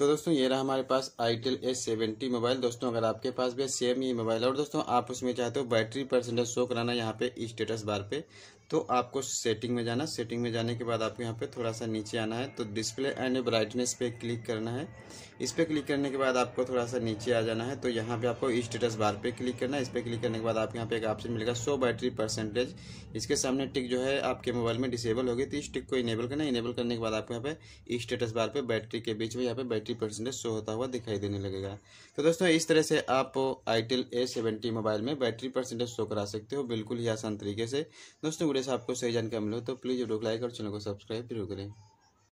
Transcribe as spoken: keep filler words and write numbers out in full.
तो दोस्तों ये रहा हमारे पास आईटेल एस सेवेंटी मोबाइल। दोस्तों अगर आपके पास भी सेम ये मोबाइल है और दोस्तों आप उसमें चाहते हो बैटरी परसेंटेज शो कराना यहाँ पे स्टेटस बार पे, तो आपको सेटिंग में जाना। सेटिंग में जाने के बाद आपको यहाँ पे थोड़ा सा नीचे आना है, तो डिस्प्ले एंड ब्राइटनेस पे क्लिक करना है। इस पर क्लिक करने के बाद आपको थोड़ा सा नीचे आ जाना है, तो यहाँ पे आपको स्टेटस बार पे क्लिक करना है। इस पर क्लिक करने के बाद आपको यहाँ पे एक ऑप्शन मिलेगा शो बैटरी परसेंटेज। इसके सामने टिक जो है आपके मोबाइल में डिसेबल होगी, तो इस टिक को इनेबल करना है। इनेबल करने के बाद आपको यहाँ पे स्टेटस बार पे बैटरी के बीच में यहाँ पे बैटरी परसेंटेज शो होता हुआ दिखाई देने लगेगा। तो दोस्तों इस तरह से आप आईटेल ए सेवेंटी मोबाइल में बैटरी परसेंटेज शो करा सकते हो, बिल्कुल ही आसान तरीके से। दोस्तों वीडियो से आपको सही जानकारी मिले तो प्लीज़ वीडियो को लाइक और चैनल को सब्सक्राइब जरूर करें।